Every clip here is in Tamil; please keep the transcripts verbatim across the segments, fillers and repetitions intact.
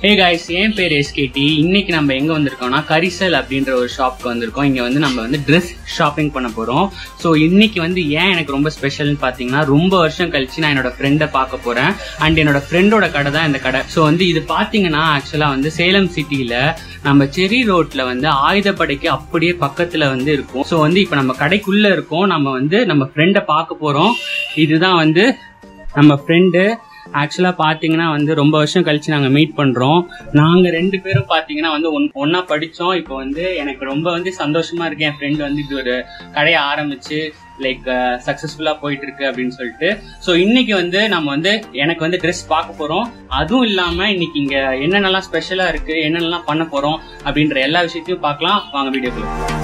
Hey guys, என் பேர் S K T. இன்னைக்கு நம்ம எங்க வந்திருக்கோம்னா கரிசல் அப்படின்ற ஒரு ஷாப்க்கு வந்திருக்கோம். இங்க வந்து நம்ம வந்து ட்ரெஸ் ஷாப்பிங் பண்ண போறோம். ஸோ இன்னைக்கு வந்து ஏன் எனக்கு ரொம்ப ஸ்பெஷல்னு பாத்தீங்கன்னா, ரொம்ப வருஷம் கழிச்சு நான் என்னோட ஃப்ரெண்டை பார்க்க போறேன். அண்ட் என்னோட ஃப்ரெண்டோட கடை தான் இந்த கடை. ஸோ வந்து இது பாத்தீங்கன்னா ஆக்சுவலா வந்து சேலம் சிட்டியில நம்ம செரி ரோட்ல வந்து ஆயுதப்படைக்கு அப்படியே பக்கத்துல வந்து இருக்கும். ஸோ வந்து இப்ப நம்ம கடைக்குள்ள இருக்கோம். நம்ம வந்து நம்ம ஃப்ரெண்டை பார்க்க போறோம். இதுதான் வந்து நம்ம ஃப்ரெண்டு. ஆக்சுவலா பாத்தீங்கன்னா வந்து ரொம்ப வருஷம் கழிச்சு நாங்க மீட் பண்றோம். நாங்க ரெண்டு பேரும் பாத்தீங்கன்னா வந்து ஒன்னா படிச்சோம். இப்போ வந்து எனக்கு ரொம்ப வந்து சந்தோஷமா இருக்கு, என் ஃப்ரெண்ட் வந்து இது ஒரு கடையை ஆரம்பிச்சு லைக் சக்சஸ்ஃபுல்லா போயிட்டு இருக்கு அப்படின்னு சொல்லிட்டு. ஸோ இன்னைக்கு வந்து நம்ம வந்து எனக்கு வந்து ட்ரெஸ் பார்க்க போறோம். அதுவும் இல்லாம இன்னைக்கு இங்க என்னென்னலாம் ஸ்பெஷலா இருக்கு, என்னென்னலாம் பண்ண போறோம் அப்படின்ற எல்லா விஷயத்தையும் பார்க்கலாம். வாங்க வீடியோக்குள்ள.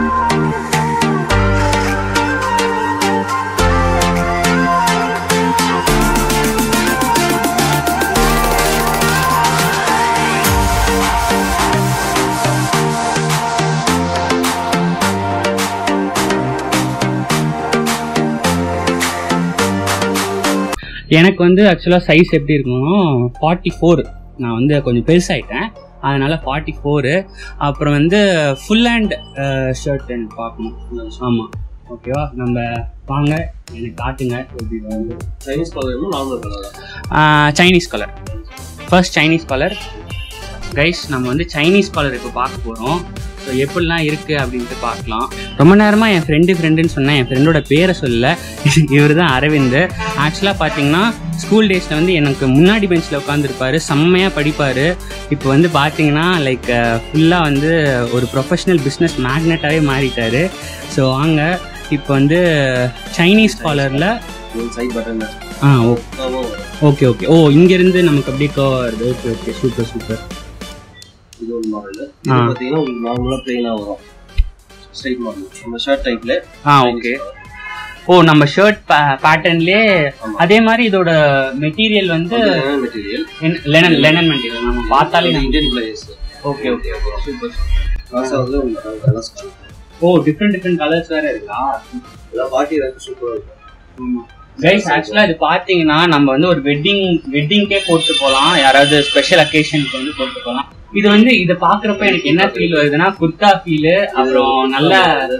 எனக்கு வந்து ஆக்சுவலாக சைஸ் எப்படி இருக்குன்னா ஃபார்ட்டி ஃபோர். நான் வந்து கொஞ்சம் பெருசாயிட்டேன், அதனால ஃபார்ட்டி ஃபோரு. அப்புறம் வந்து ஃபுல் ஹேண்ட் ஷர்ட் எனக்கு பார்க்கணும். ஆமாம், ஓகேவா? நம்ம வாங்க, எனக்கு காட்டுங்க எப்படி வந்து. Chinese colour, normal colour. Chinese colour. First Chinese colour guys. நம்ம வந்து சைனீஸ் கலர் இப்போ பார்க்க போகிறோம். ஸோ எப்படிலாம் இருக்குது அப்படின்ட்டு பார்க்கலாம். ரொம்ப நேரமாக என் ஃப்ரெண்டு ஃப்ரெண்டுன்னு சொன்னேன், என் ஃப்ரெண்டோட பேரை சொல்ல. இவர் தான் அரவிந்த். ஆக்சுவலாக பார்த்தீங்கன்னா ஸ்கூல் டேஸில் வந்து எனக்கு முன்னாடி பெஞ்சில் உட்காந்துருப்பார், செம்மையாக படிப்பார். இப்போ வந்து பார்த்தீங்கன்னா லைக் ஃபுல்லாக வந்து ஒரு ப்ரொஃபஷ்னல் பிஸ்னஸ் மேக்னெட்டாகவே மாறிட்டார். ஸோ வாங்க இப்போ வந்து சைனீஸ் காலரில் side button. Ah okay okay oh இங்கேருந்து நமக்கு அப்படியே கோ வருது. Okay okay super super. இது ஒரு மாடல். இது பாத்தீங்கன்னா உங்களுக்கு நார்மலா பிளைனா வரும், ஸ்ட்ரைட் மாடல். நம்ம ஷர்ட் டைப்ல. ஆ ஓகே. ஓ நம்ம ஷர்ட் பேட்டர்ன்லயே அதே மாதிரி இதோட மெட்டீரியல் வந்து மெட்டீரியல் லெனன் லெனன் மெட்டீரியல். நம்ம பார்த்தாலே Indian place. Okay okay super. காசால உங்களுக்கு colours. Oh different different colours வேற இருக்கா? இதெல்லாம் பார்ட்டி வேர் சூப்பரா இருக்கும். கைஸ் ஆக்சுவலா இது பாத்தீங்கன்னா நம்ம வந்து ஒரு வெட்டிங் வெட்டிங்க்கே போட்டு போகலாம், யாராவது ஸ்பெஷல் அக்கேஷனுக்கு வந்து போட்டு போகலாம். இது வந்து இதை பாக்குறப்ப எனக்கு என்ன ஃபீல் வருதுன்னா குர்தா ஃபீல். அப்புறம் நல்ல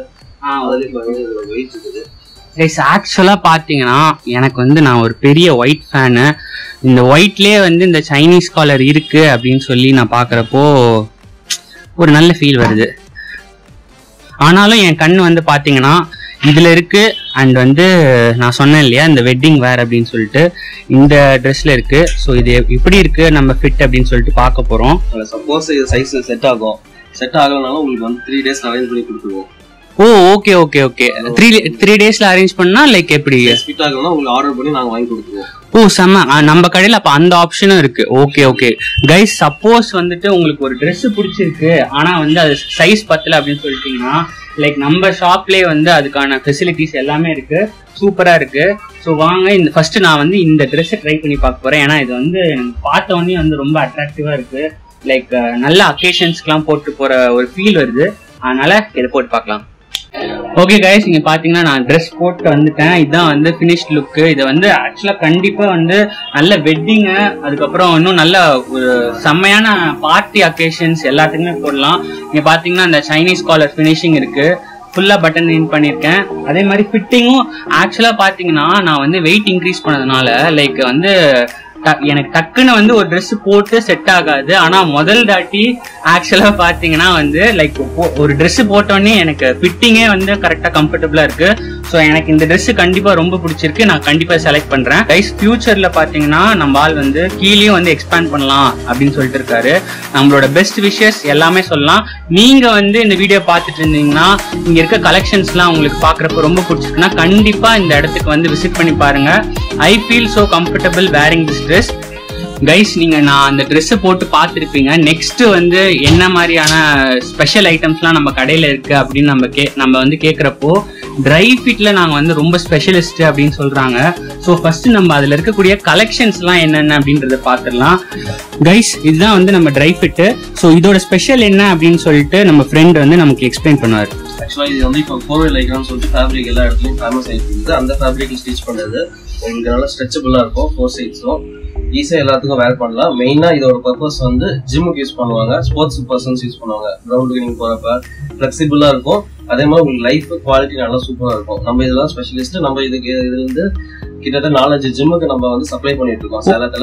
கைஸ் ஆக்சுவலா பாத்தீங்கன்னா எனக்கு வந்து நான் ஒரு பெரிய ஒயிட் ஃபேனு. இந்த ஒயிட்லயே வந்து இந்த சைனீஸ் காலர் இருக்கு அப்படின்னு சொல்லி நான் பாக்குறப்போ ஒரு நல்ல ஃபீல் வருது. ஆனாலும் என் கண்ணு வந்து பாத்தீங்கன்னா இதுல இருக்கு. அண்ட் வந்து நான் சொன்னேன் இல்லையா இந்த வெட்டிங் வேர் அப்படின்னு சொல்லிட்டு, இந்த ட்ரெஸ்ல இருக்கு. ஸோ இது எப்படி இருக்கு நம்ம ஃபிட் அப்படின்னு சொல்லிட்டு பார்க்க போறோம். சப்போஸ் இது சைஸ் செட் ஆகும், செட் ஆகலனாலும் உங்களுக்கு வந்து த்ரீ டேஸ் அரேஞ்ச் பண்ணி கொடுத்துருவோம். Oh okay okay okay. Three three டேஸ்ல அரேஞ்ச் பண்ணா லைக் எப்படி ஃபிட் ஆகலனா உங்களுக்கு ஆர்டர் பண்ணி நாங்க வாங்கி கொடுத்துருவோம். ஓ செம்ம. நம்ம கடையில அப்ப அந்த ஆப்ஷனும் இருக்கு. ஓகே ஓகே கைஸ், சப்போஸ் வந்துட்டு உங்களுக்கு ஒரு ட்ரெஸ் பிடிச்சிருக்கு ஆனா வந்து அது சைஸ் பத்தல அப்படின்னு சொல்லிட்டீங்கன்னா லைக் நம்ம ஷாப்லேயே வந்து அதுக்கான ஃபெசிலிட்டிஸ் எல்லாமே இருக்கு, சூப்பரா இருக்கு. ஸோ வாங்க இந்த ஃபர்ஸ்ட் நான் வந்து இந்த ட்ரெஸ்ஸை ட்ரை பண்ணி பார்க்க போறேன். ஏன்னா இது வந்து எனக்கு பார்த்த உடனே வந்து ரொம்ப அட்ராக்டிவா இருக்கு. லைக் நல்ல அக்கேஷன்ஸ்க்குலாம் போட்டு போற ஒரு ஃபீல் வருது. அதனால இதை போட்டு பார்க்கலாம். ஓகே கைஸ், இங்க பாத்தீங்கன்னா நான் ட்ரெஸ் போட்டு வந்துட்டேன். இதுதான் வந்து ஃபினிஷ்ட் லுக்கு. இதை வந்து ஆக்சுவலா கண்டிப்பா வந்து நல்ல வெட்டிங்கு, அதுக்கப்புறம் இன்னும் நல்ல ஒரு செம்மையான பார்ட்டி அக்கேஷன்ஸ் எல்லாத்துக்குமே போடலாம். இங்க பாத்தீங்கன்னா இந்த சைனீஸ் காலர் ஃபினிஷிங் இருக்கு, ஃபுல்லா பட்டன் இன் பண்ணிருக்கேன். அதே மாதிரி ஃபிட்டிங்கும் ஆக்சுவலா பாத்தீங்கன்னா நான் வந்து வெயிட் இன்க்ரீஸ் பண்ணதுனால லைக் வந்து எனக்கு டக்குன்னு வந்து ஒரு ட்ரெஸ் போட்டு செட் ஆகாது. ஆனா முதல் தாட்டி ஆக்சுவலா பாத்தீங்கன்னா வந்து லைக் ஒரு ட்ரெஸ் போட்டோடனே எனக்கு ஃபிட்டிங்கே வந்து கரெக்டா கம்ஃபர்டபுளா இருக்கு. ஸோ எனக்கு இந்த ட்ரெஸ் கண்டிப்பா ரொம்ப பிடிச்சிருக்கு, நான் கண்டிப்பா செலக்ட் பண்றேன். கைஸ் ஃபியூச்சர்ல பாத்தீங்கன்னா நம்ம ஆள் வந்து கீழேயும் வந்து எக்ஸ்பேண்ட் பண்ணலாம் அப்படின்னு சொல்லிட்டு இருக்காரு. நம்மளோட பெஸ்ட் விஷஸ் எல்லாமே சொல்லலாம். நீங்க வந்து இந்த வீடியோ பார்த்துட்டு இருந்தீங்கன்னா இங்க இருக்க கலெக்ஷன்ஸ் எல்லாம் உங்களுக்கு பாக்குறப்ப ரொம்ப பிடிச்சிருக்குன்னா கண்டிப்பா இந்த இடத்துக்கு வந்து விசிட் பண்ணி பாருங்க. I feel so comfortable wearing this dress. Guys நீங்க நான் அந்த ட்ரெஸ்ஸை போட்டு பார்த்துருப்பீங்க. நெக்ஸ்ட் வந்து என்ன மாதிரியான ஸ்பெஷல் ஐட்டம்ஸ்லாம் நம்ம கடையில இருக்கு அப்படின்னு நம்ம கே நம்ம வந்து கேட்குறப்போ ட்ரை ஃபிட்ல நாங்க வந்து ரொம்ப ஸ்பெஷலிஸ்ட் அப்படின்னு சொல்றாங்க. ஸோ ஃபர்ஸ்ட் நம்ம அதுல இருக்கக்கூடிய கலெக்ஷன்ஸ்லாம் என்னென்ன அப்படின்றத பார்த்துடலாம். கைஸ் இதுதான் வந்து நம்ம ட்ரை ஃபிட்டு. ஸோ இதோட ஸ்பெஷல் என்ன அப்படின்னு சொல்லிட்டு நம்ம ஃப்ரெண்ட் வந்து நமக்கு எக்ஸ்பிளைன் பண்ணுவார். ஆக்சுவலா இது வந்து இப்போ ஃபோர் வீல் ஐக்கான்னு சொல்லிட்டு ஃபேப்ரிக் எல்லா இடத்துலையும் ஃபேமஸ் ஆகிட்டு இருக்குது. அந்த ஃபேப்ரிக்ல ஸ்டிச் பண்ணது உங்களுக்கு நல்லா ஸ்ட்ரெச்சபிளா இருக்கும். ஃபோர் சைட்ஸும் ஈஸியா எல்லாத்துக்கும் வேர் பண்ணலாம். மெயினா இதோட பர்பஸ் வந்து ஜிம்முக்கு யூஸ் பண்ணுவாங்க, ஸ்போர்ட்ஸ் பர்சன்ஸ் யூஸ் பண்ணுவாங்க. கிரவுண்டுக்கு நீங்க போறப்ப பிளெக்சிபிளா இருக்கும். அதே மாதிரி உங்களுக்கு லைஃப் குவாலிட்டி நல்லா சூப்பரா இருக்கும். நம்ம இதெல்லாம் ஸ்பெஷலிஸ்ட். நம்ம இதுக்கு இதுல இருந்து கிட்டத்தட்ட நாலஞ்சு ஜிம்முக்கு நம்ம வந்து சப்ளை பண்ணிட்டு இருக்கோம் சேலத்துல.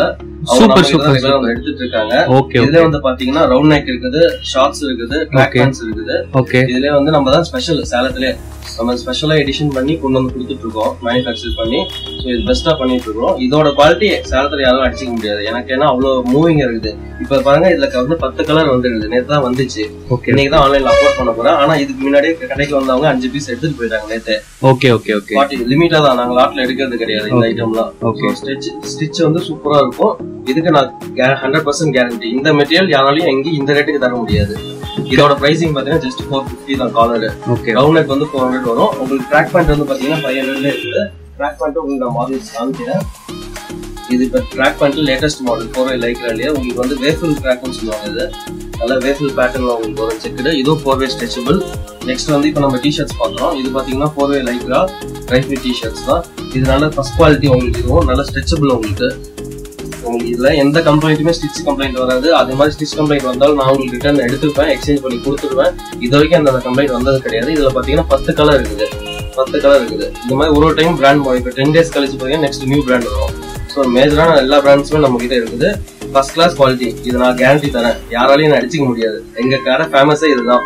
அவங்க எடுத்துட்டு இருக்காங்க. இதுல வந்து பாத்தீங்கன்னா ரவுண்ட் நெக் இருக்குது, ஷார்ட்ஸ் இருக்குது, ட்ராக் பேண்ட்ஸ் இருக்குது. இதுல வந்து நம்ம தான் ஸ்பெஷல் சேலத்திலே நம்ம ஸ்பெஷலா எடிஷன் பண்ணி கொண்டு வந்து கொடுத்துட்டு இருக்கோம், மேனுஃபேக்சர் பண்ணி. ஸோ இது பெஸ்டா பண்ணிட்டு இருக்கோம். இதோட குவாலிட்டி சேலத்துல யாரும் அடிச்சிக்க முடியாது. எனக்கு ஏன்னா அவ்வளவு மூவிங் இருக்குது. இப்ப பாருங்க இதுல வந்து பத்து கலர் வந்துருக்குது. நேற்று தான் வந்துச்சு, இன்னைக்கு தான் ஆன்லைன்ல அப்லோட் பண்ண போறேன். ஆனா இதுக்கு முன்னாடியே கடைக்கு வந்தவங்க அஞ்சு பீஸ் எடுத்துட்டு போயிட்டாங்க நேற்று. ஓகே ஓகே ஓகே லிமிட்டா தான், நாங்க லாட்ல எடுக்கிறது கிடையாது இந்த ஐட்டம்லாம். ஓகே ஸ்டிச் ஸ்டிச் வந்து சூப்பரா இருக்கும். இதுக்கு நான் ஹண்ட்ரட் பர்சன்ட் கேரண்டி. இந்த மெட்டீரியல் யாராலையும் எங்கேயும் இந்த ரேட்டுக்கு தர முடியாது. இதோட பிரைசிங் பாத்தீங்கன்னா ஜஸ்ட் ஃபோர் பிப்டி தான் காலர். ரவுண்ட் நெக் வந்து ஃபோர் ஹண்ட்ரட் வரும். உங்களுக்கு ட்ராக் பேண்ட் வந்து பாத்தீங்கன்னா ஃபைவ் ஹண்ட்ரட்ல இருக்குது. ட்ராக் பேண்ட் உங்களுக்கு நான் மாடல்ஸ் காமிக்கிறேன். இது இப்போ track pant latest model four way லைக்ராலயே உங்களுக்கு வந்து வேஃபில் ட்ராக்னு சொல்லுவாங்க. இது நல்லா வேஃபில் பேட்டர்ன்ல உங்களுக்கு வரும் செக்குடு. இதுவும் ஃபோர் வே ஸ்ட்ரெச்சபிள். நெக்ஸ்ட் வந்து இப்போ நம்ம டிஷர்ட்ஸ் பார்க்குறோம். இது பாத்தீங்கன்னா four way lycra dry fit T-shirts தான். இது நல்ல ஃபர்ஸ்ட் குவாலிட்டி உங்களுக்கு. இதுவும் நல்ல ஸ்ட்ரெச்சபிள் உங்களுக்கு. உங்களுக்கு இதுல எந்த கம்ப்ளைண்ட்டுமே ஸ்டிச் கம்ப்ளைண்ட் வராது. அதே மாதிரி ஸ்டிச் கம்ப்ளைண்ட் வந்தாலும் நான் உங்களுக்கு ரிட்டர்ன் எடுத்துப்பேன், எக்ஸ்சேஞ்ச் பண்ணி கொடுத்துருவேன். இது வரைக்கும் அந்த கம்ப்ளைண்ட் வந்தது கிடையாது. இதுல பாத்தீங்கன்னா பத்து கலர் இருக்குது, பத்து கலர் இருக்குது. இந்த மாதிரி ஒரு ஒரு டைம் பிராண்ட் மாறும். இப்போ டென் டேஸ் கழிச்சு பாத்தீங்கன்னா நெக்ஸ்ட் நியூ பிராண்ட் வரும். ஸோ மேஜரான எல்லா பிராண்ட்ஸுமே நம்ம கிட்ட இருக்குது. First class quality. இது நான் கேரண்டி தரேன், யாராலையும் நான் அடிச்சிக்க முடியாது. எங்க கடை ஃபேமஸே இதுதான்.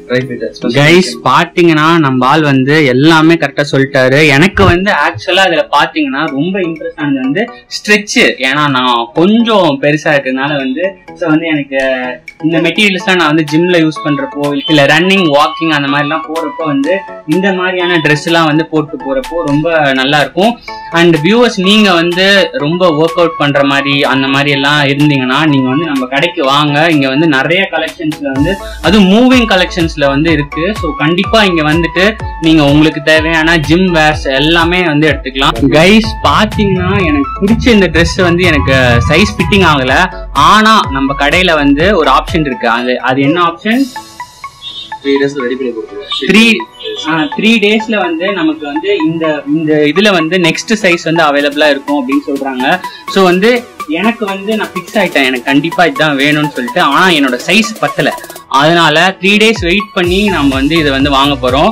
கைஸ் பாத்தீங்கன்னா நம்ம ஆள் வந்து எல்லாமே கரெக்டா சொல்லிட்டாரு. எனக்கு வந்து ஆக்சுவலா அதுல பாத்தீங்கன்னா ரொம்ப இன்ட்ரெஸ்ட் ஆனது வந்து ஸ்ட்ரெச். ஏன்னா நான் கொஞ்சம் பெருசா இருக்கிறதுனால வந்து ஸோ வந்து எனக்கு இந்த மெட்டீரியல்ஸ் நான் வந்து ஜிம்ல யூஸ் பண்றப்போ இல்ல ரன்னிங் வாக்கிங் அந்த மாதிரி எல்லாம் போறப்போ வந்து இந்த மாதிரியான ட்ரெஸ் எல்லாம் வந்து போட்டு போறப்போ ரொம்ப நல்லா இருக்கும். அண்ட் வியூவர்ஸ் நீங்க வந்து ரொம்ப ஒர்க் அவுட் பண்ற மாதிரி அந்த மாதிரி எல்லாம் இருந்தீங்கன்னா நீங்க வந்து நம்ம கடைக்கு வாங்க. இங்க வந்து நிறைய கலெக்ஷன்ஸ்ல வந்து அதுவும் மூவிங் கலெக்ஷன்ஸ்ல வந்து இருக்கு. ஸோ கண்டிப்பா இங்க வந்துட்டு நீங்க உங்களுக்கு தேவையான ஜிம் வேர்ஸ் எல்லாமே வந்து எடுத்துக்கலாம். கைஸ் பாத்தீங்கன்னா எனக்கு பிடிச்ச இந்த ட்ரெஸ் வந்து எனக்கு சைஸ் ஃபிட்டிங் ஆகல. ஆனா நம்ம கடையில வந்து ஒரு ஆப்ஷன் இருக்கு. அது அது என்ன ஆப்ஷன்? த்ரீ டேஸ்ல ரெடி பண்ணி கொடுத்துருவோம். த்ரீ த்ரீ டேஸ்ல வந்து நமக்கு வந்து இந்த இந்த இதுல வந்து நெக்ஸ்ட் சைஸ் வந்து அவைலபிளா இருக்கும் அப்படின்னு சொல்றாங்க. ஸோ வந்து எனக்கு வந்து நான் ஃபிக்ஸ் ஆயிட்டேன், எனக்கு கண்டிப்பா இதுதான் வேணும்னு சொல்லிட்டு. ஆனா என்னோட சைஸ் பத்தல. அதனால த்ரீ டேஸ் வெயிட் பண்ணி நம்ம வந்து இதை வந்து வாங்க போறோம்.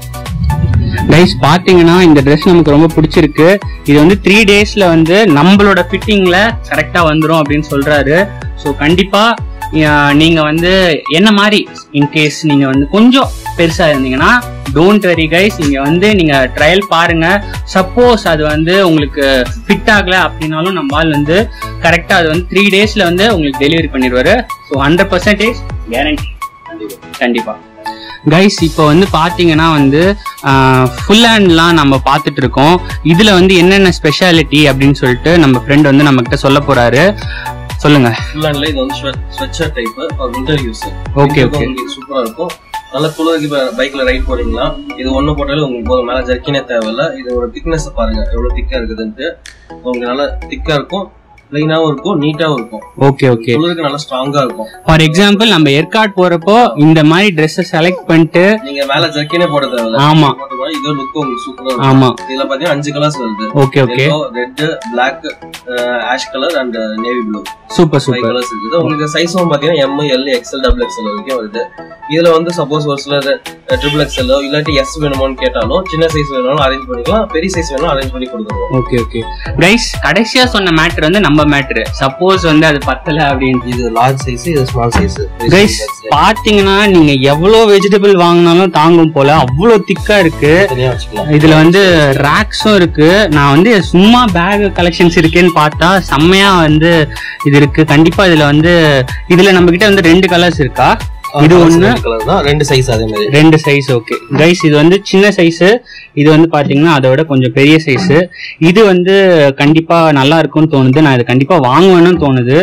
கைஸ் பாத்தீங்கன்னா இந்த ட்ரெஸ் நமக்கு ரொம்ப பிடிச்சிருக்கு. இது வந்து த்ரீ டேஸ்ல வந்து நம்மளோட ஃபிட்டிங்ல கரெக்டா வந்துடும் அப்படின்னு சொல்றாரு. ஸோ கண்டிப்பா நீங்க வந்து என்ன மாதிரி இன்கேஸ் நீங்க வந்து கொஞ்சம் பெருசா இருந்தீங்கன்னா டோன்ட் வெரி கைஸ், இங்க வந்து நீங்க ட்ரையல் பாருங்க. சப்போஸ் அது வந்து உங்களுக்கு ஃபிட் ஆகல அப்படின்னாலும் நம்ம ஆள் வந்து கரெக்டா அது வந்து த்ரீ டேஸ்ல வந்து உங்களுக்கு டெலிவரி பண்ணிடுவாரு. ஸோ ஹண்ட்ரட் பர்சன்டேஜ் கேரண்டி கண்டிப்பா. கைஸ் இப்போ வந்து பாத்தீங்கன்னா வந்து ஃபுல் ஹேண்ட்லாம் நம்ம பார்த்துட்டு இருக்கோம். இதுல வந்து என்னென்ன ஸ்பெஷாலிட்டி அப்படின்னு சொல்லிட்டு நம்ம ஃப்ரெண்ட் வந்து நம்ம கிட்ட சொல்ல போறாரு. சொல்லுங்க. ஃபுல் ஹேண்ட்ல இது வந்து sweatshirt type for winter use. Okay okay சூப்பரா இருக்கும். நல்ல குளிருக்கு பைக்ல ரைட் போறீங்களா இது ஒண்ணு போட்டாலும் உங்களுக்கு போதும். மேல ஜர்க்கினே தேவையில்ல. இதோட திக்னஸ் பாருங்க எவ்வளவு திக்கா இருக்குதுன்ட்டு. உங்களுக்கு நல்லா திக்கா இருக்கும், பிளைனாவும் இருக்கும், நீட்டாவும் இருக்கும். ஓகே ஓகே குளிருக்கு நல்லா ஸ்ட்ராங்கா இருக்கும். ஃபார் எக்ஸாம்பிள் நம்ம ஏற்காடு போறப்போ இந்த மாதிரி ட்ரெஸ் செலக்ட் பண்ணிட்டு நீங்க மேல ஜர்க்கினே போட தேவையில்ல. ஆமா இதோ லுக் உங்களுக்கு சூப்பரா இருக்கும். ஆமா இதுல பாத்தீங்கன்னா அஞ்சு கலர்ஸ் வருது. Okay okay red, black, ash colour and navy blue. Super super colours இருக்குது. உங்களுக்கு சைஸும் பாத்தீங்கன்னா M, L, XL, double XL வரைக்கும் வருது. இதுல வந்து சப்போஸ் ஒரு சிலர் ட்ரிபிள் எக்ஸ்எல் இல்லாட்டி எஸ் வேணுமோன்னு கேட்டாலும் சின்ன சைஸ் வேணாலும் அரேஞ்ச் பண்ணிக்கலாம், பெரிய சைஸ் வேணாலும் அரேஞ்ச் பண்ணி கொடுத்துருவோம். ஓகே ஓகே கைஸ் கடைசியா சொன்ன மேட்டர் வந்து நம்ம மேட்டர். சப்போஸ் வந்து அது பத்தல அப்படின்னு இது லார்ஜ் சைஸ், இது ஸ்மால் சைஸ். கைஸ் பாத்தீங்கன்னா நீங்க எவ்வளவு வெஜிடபிள் வாங்கினாலும் தாங்கும் போல அவ்வளவு திக்கா இருக்கு. இதுல வந்து ரேக்ஸும் இருக்கு. நான் வந்து சும்மா பேக் கலெக்ஷன்ஸ் இருக்குன்னு பார்த்தா செம்மையா வந்து இது இருக்கு. கண்டிப்பா இதுல வந்து இதுல நம்ம கிட்ட வந்து ரெண்டு கலர்ஸ் இருக்கா? இது ஒண்ணு ரெண்டு சைஸ், அதே மாதிரி ரெண்டு சைஸ். ஓகே கைஸ் இது வந்து சின்ன சைஸ், இது வந்து பாத்தீங்கன்னா அதோட கொஞ்சம் பெரிய சைஸ். இது வந்து கண்டிப்பா நல்லா இருக்கும்னு தோணுது. நான் இதை கண்டிப்பா வாங்குவேன்னு தோணுது.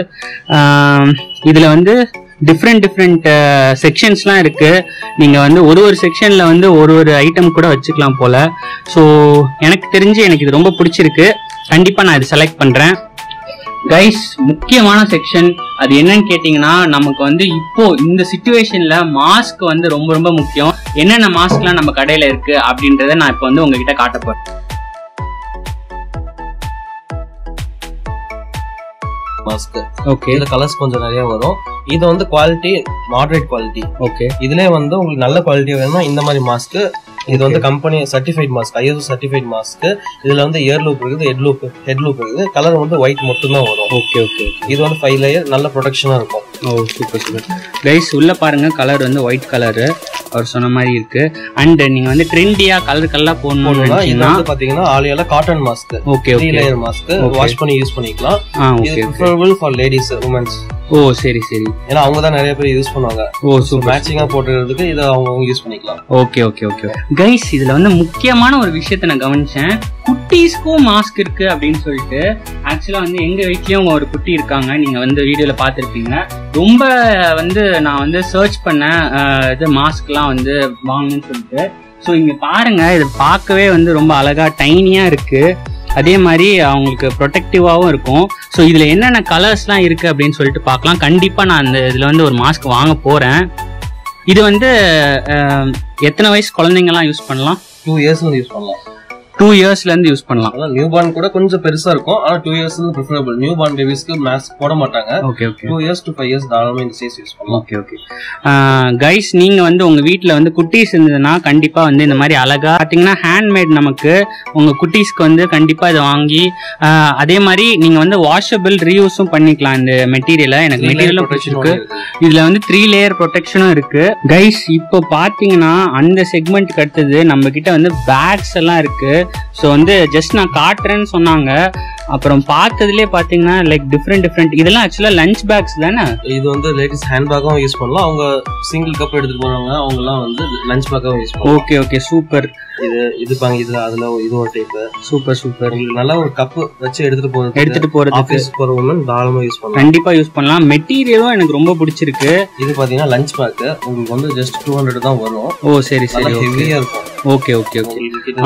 இதுல வந்து டிஃப்ரெண்ட் டிஃப்ரெண்ட் செக்ஷன்ஸ்லாம் இருக்கு. நீங்க வந்து ஒரு ஒரு செக்ஷன்ல வந்து ஒரு ஒரு ஐட்டம் கூட வச்சுக்கலாம் போல. ஸோ எனக்கு தெரிஞ்சு எனக்கு இது ரொம்ப பிடிச்சிருக்கு. கண்டிப்பா நான் இதை செலக்ட் பண்றேன். கைஸ் முக்கியமான செக்ஷன் அது என்னன்னு கேட்டீங்கன்னா நமக்கு வந்து இப்போ இந்த சிச்சுவேஷன்ல மாஸ்க் வந்து ரொம்ப ரொம்ப முக்கியம். என்னென்ன மாஸ்க்லாம் நம்ம கடையில இருக்கு அப்படின்றத நான் இப்போ வந்து உங்ககிட்ட காட்ட போறேன். மாஸ்க். ஓகே. இதுல கலர்ஸ் கொஞ்சம் நிறைய வரும். இது வந்து குவாலிட்டி மாடரேட் குவாலிட்டி. ஓகே. இதுலயே வந்து உங்களுக்கு நல்ல குவாலிட்டி வேணும்னா இந்த மாதிரி மாஸ்க். இது வந்து company certified mask, ISO certified mask. இதுல வந்து இயர் லூப் இருக்குது, ஹெட் லூப் ஹெட் லூப் இருக்குது. கலர் வந்து ஒயிட் மட்டும் தான் வரும். Okay okay. இது வந்து ஃபைவ் லேயர் நல்ல ப்ரொடெக்ஷனா இருக்கும். Oh super super guys. உள்ள பாருங்க கலர் வந்து ஒயிட் கலரு அவர் சொன்ன மாதிரி இருக்கு. அண்ட் நீங்க வந்து ட்ரெண்டியா கலர் கலரா போடணும்னா இது வந்து பாத்தீங்கன்னா ஆலியால cotton mask. Okay okay. Layer mask wash பண்ணி யூஸ் பண்ணிக்கலாம். இது preferable for ladies, womens. Oh சரி சரி. ஏன்னா அவங்க தான் நிறைய பேர் யூஸ் பண்ணுவாங்க. ஓ சூப்பர். மேட்சிங்கா போட்டுக்கிறதுக்கு இத அவங்க யூஸ் பண்ணிக்கலாம். Okay okay okay guys. இதுல வந்து முக்கியமான ஒரு விஷயத்தை நான் கவனிச்சேன். குட்டீஸ்க்கும் மாஸ்க் இருக்கு அப்படின்னு சொல்லிட்டு. ஆக்சுவலா வந்து எங்க வீட்லயும் ஒரு குட்டி இருக்காங்க, நீங்க வந்து வீடியோல பாத்துருப்பீங்க. ரொம்ப வந்து நான் வந்து சர்ச் பண்ணேன் இது மாஸ்க்லாம் வந்து வாங்கணும்னு சொல்லிட்டு. ஸோ இங்க பாருங்க, இது பார்க்கவே வந்து ரொம்ப அழகா டைனியா இருக்கு. அதே மாதிரி அவங்களுக்கு ப்ரொடெக்டிவாகவும் இருக்கும். ஸோ இதில் என்னென்ன கலர்ஸ்லாம் இருக்குது அப்படின்னு சொல்லிட்டு பார்க்கலாம். கண்டிப்பாக நான் அந்த இதில் வந்து ஒரு மாஸ்க் வாங்க போகிறேன். இது வந்து எத்தனை வயசு குழந்தைங்கலாம் யூஸ் பண்ணலாம்? டூ இயர்ஸ் யூஸ் பண்ணலாம். டூ இயர்ஸ்ல இருந்து யூஸ் பண்ணலாம். அதான் நியூ பார்ன் கூட கொஞ்சம் பெருசா இருக்கும். ஆனா two years preferable. New born பேபிஸ்க்கு மாஸ்க் போட மாட்டாங்க. Okay okay. Two years to five years தாராளமா இந்த சைஸ் யூஸ் பண்ணலாம். Okay okay. கைஸ், நீங்க வந்து உங்க வீட்ல வந்து குட்டீஸ் இருந்ததுன்னா கண்டிப்பா வந்து இந்த மாதிரி அழகா பாத்தீங்கன்னா ஹேண்ட்மேட் நமக்கு உங்க குட்டீஸ்க்கு வந்து கண்டிப்பா இதை வாங்கி அதே மாதிரி நீங்க வந்து வாஷபிள் ரீயூஸும் பண்ணிக்கலாம். இந்த மெட்டீரியலை எனக்கு மெட்டீரியலும் பிடிச்சிருக்கு. இதுல வந்து த்ரீ லேயர் ப்ரொடெக்ஷனும் இருக்கு. கைஸ், இப்போ பாத்தீங்கன்னா அந்த செக்மெண்ட்க்கு அடுத்தது நம்ம கிட்ட வந்து பேக்ஸ் எல்லாம் இருக்கு. ஸோ வந்து ஜஸ்ட் நான் காட்டுறேன்னு சொன்னாங்க. அப்புறம் பார்த்ததுலேயே பார்த்தீங்கன்னா லைக் டிஃப்ரெண்ட் டிஃப்ரெண்ட் இதெல்லாம் ஆக்சுவலாக லஞ்ச் பேக்ஸ் தானே. இது வந்து லேடிஸ் ஹேண்ட் பேக்கும் யூஸ் பண்ணலாம். அவங்க சிங்கிள் கப் எடுத்துட்டு போறவங்க அவங்கலாம் வந்து லஞ்ச் பேக்காகவும் யூஸ் பண்ணலாம். Okay okay super. இது இது பாங்க, இதுல அதுல இது ஒரு டைப். Super super. உங்களுக்கு நல்லா ஒரு கப் வச்சு எடுத்துட்டு போறது எடுத்துட்டு போறது ஆபீஸ் போறவங்க தாராளமா யூஸ் பண்ணலாம். கண்டிப்பா யூஸ் பண்ணலாம். மெட்டீரியலும் எனக்கு ரொம்ப பிடிச்சிருக்கு. இது பாத்தீங்கன்னா லஞ்ச் பேக் உங்களுக்கு வந்து ஜஸ்ட் டூ ஹண்ட்ரட் தான் வரும். ஓ சரி சரி. ஹெவியா இருக்கும். Okay okay okay.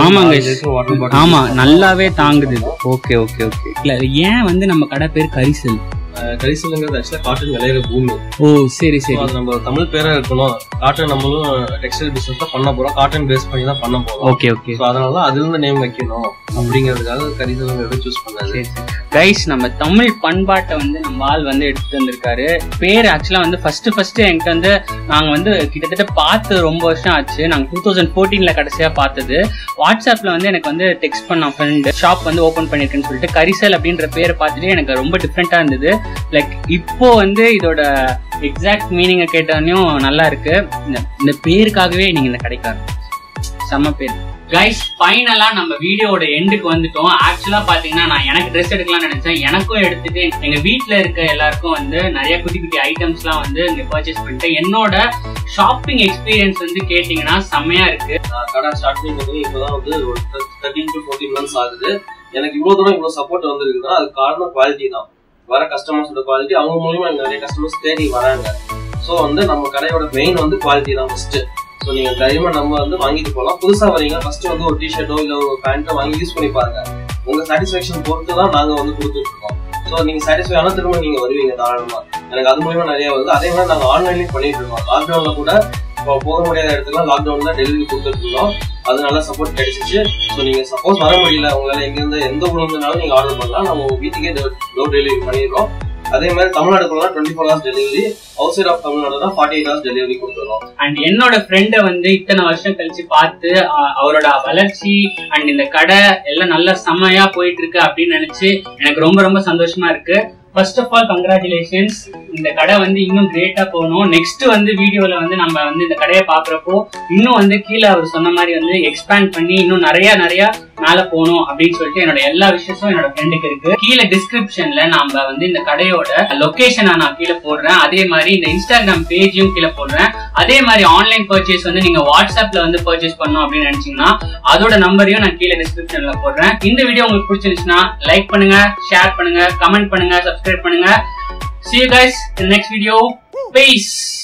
ஆமாங்க, ஆமா நல்லாவே தாங்குது. Okay okay okay. இல்ல ஏன் வந்து நம்ம கடை பேர் கரிசல்? கரிசல்ங்கிறது ஆக்சுவலா காட்டன் விளையிற பூமி. ஓ சரி சரி. நம்ம தமிழ் பேரா இருக்கணும். காட்டன் நம்மளும் டெக்ஸ்டைல் பிசினஸ் தான் பண்ண போறோம். காட்டன் பேஸ் பண்ணி தான் பண்ண போறோம். Okay okay. சோ அதனால அதுல இருந்து நேம் வைக்கணும் அப்படிங்கிறதுக்காக கரிசல்ங்கிறத சூஸ் பண்ணாரு. கைஸ், நம்ம தமிழ் பண்பாட்டை வந்து நம்ம ஆள் வந்து எடுத்துட்டு வந்திருக்காரு. பேர் ஆக்சுவலா வந்து ஃபர்ஸ்ட் ஃபர்ஸ்ட் என்கிட்ட வந்து நாங்க வந்து கிட்டத்தட்ட பார்த்து ரொம்ப வருஷம் ஆச்சு. நாங்க டூ தௌசண்ட் ஃபோர்டீன்ல கடைசியா பார்த்தது. வாட்ஸ்அப்ல வந்து எனக்கு வந்து டெக்ஸ்ட் பண்ண ஃப்ரெண்ட் ஷாப் வந்து ஓபன் பண்ணிருக்கேன்னு சொல்லிட்டு கரிசல் அப்படின்ற பேரை பார்த்துட்டு எனக்கு ரொம்ப டிஃப்ரெண்டா இருந்தது. லைக் இப்போ வந்து இதோட எக்ஸாக்ட் மீனிங்கை கேட்டாலையும் நல்லா இருக்கு. இந்த பேருக்காகவே நீங்க இந்த கடைக்காரு செம்ம பேர். கைஸ், ஃபைனலா நம்ம வீடியோட எண்டுக்கு வந்துட்டோம். ஆக்சுவலா பாத்தீங்கன்னா நான் எனக்கு ட்ரெஸ் எடுக்கலாம்னு நினைச்சேன். எனக்கும் எடுத்துட்டு எங்க வீட்டுல இருக்க எல்லாருக்கும் வந்து நிறைய குட்டி குட்டி ஐட்டம்ஸ் எல்லாம் வந்து இங்க பர்ச்சேஸ் பண்ணிட்டு என்னோட ஷாப்பிங் எக்ஸ்பீரியன்ஸ் வந்து கேட்டீங்கன்னா செம்மையா இருக்கு. கடை ஸ்டார்ட் பண்ணி இப்பதான் வந்து ஒரு தேர்ட்டீன் டு ஃபோர்டீன் மந்த்ஸ் ஆகுது. எனக்கு இவ்வளவு தூரம் இவ்வளவு சப்போர்ட் வந்துருக்குன்னா அது காரணம் குவாலிட்டி தான். வர கஸ்டமர்ஸோட குவாலிட்டி, அவங்க மூலியமா நிறைய கஸ்டமர்ஸ் தேடி வராங்க. ஸோ வந்து நம்ம கடையோட மெயின் வந்து குவாலிட்டி தான் ஃபர்ஸ்ட். ஸோ நீங்க தைரியமா நம்ம வந்து வாங்கிட்டு போகலாம். புதுசா வரீங்க, ஃபர்ஸ்ட் வந்து ஒரு டிஷர்ட்டோ இல்ல ஒரு பேண்ட்டோ வாங்கி யூஸ் பண்ணி பாருங்க. உங்க சாட்டிஸ்பேக்ஷன் பொறுத்து தான் நாங்க வந்து கொடுத்துட்டு இருக்கோம். ஸோ நீங்க சாட்டிஸ்ஃபை ஆனா திரும்ப நீங்க வருவீங்க தாராளமா. எனக்கு அது மூலியமா நிறைய வருது. அதே மாதிரி நாங்க ஆன்லைன்லயும் பண்ணிட்டு இருக்கோம். லாக்டவுன்ல கூட போக முடியாத இடத்துல லாக்டவுன் தான் டெலிவரி கொடுத்துட்டு இருந்தோம். அது நல்லா சப்போர்ட் கிடைச்சிச்சு. ஸோ நீங்க சப்போஸ் வர முடியல, உங்களால எங்க இருந்து எந்த ஊர்ல இருந்தாலும் நீங்க ஆர்டர் பண்ணலாம். நம்ம உங்க வீட்டுக்கே டோர் டெலிவரி பண்ணிடுறோம். அதே மாதிரி தமிழ்நாடுக்குள்ள twenty four hours delivery, outside of Tamil Nadu தான் ஃபார்ட்டி எயிட் ஹவர்ஸ் டெலிவரி கொடுத்துருவோம். அண்ட் என்னோட ஃப்ரெண்டை வந்து இத்தனை வருஷம் கழிச்சு பார்த்து அவரோட வளர்ச்சி அண்ட் இந்த கடை எல்லாம் நல்லா செம்மையா போயிட்டு இருக்கு அப்படின்னு நினைச்சு எனக்கு ரொம்ப ரொம்ப சந்தோஷமா இருக்கு. First of all congratulations. இந்த கடை வந்து இன்னும் கிரேட்டா போகணும். நெக்ஸ்ட் வந்து வீடியோல வந்து நம்ம வந்து இந்த கடையை பாக்குறப்போ இன்னும் வந்து கீழே அவர் சொன்ன மாதிரி வந்து எக்ஸ்பேண்ட் பண்ணி இன்னும் நிறைய நிறைய மேல போகணும் அப்படின்னு சொல்லிட்டு என்னோட எல்லா விஷயமும் என்னோட ஃப்ரெண்டுக்கு இருக்கு. கீழே டிஸ்கிரிப்ஷன்ல நாம வந்து இந்த கடையோட லொகேஷனை நான் கீழே போடுறேன். அதே மாதிரி இந்த இன்ஸ்டாகிராம் பேஜையும் கீழே போடுறேன். அதே மாதிரி ஆன்லைன் பர்ச்சேஸ் வந்து நீங்க வாட்ஸ்அப்ல வந்து பர்ச்சேஸ் பண்ணணும் அப்படின்னு நினைச்சீங்கன்னா அதோட நம்பரையும் நான் கீழே டிஸ்கிரிப்ஷன்ல போடுறேன். இந்த வீடியோ உங்களுக்கு பிடிச்சிருந்துச்சுன்னா லைக் பண்ணுங்க, ஷேர் பண்ணுங்க, கமெண்ட் பண்ணுங்க, சப்ஸ்கிரைப் பண்ணுங்க. See you guys in the next video. Peace.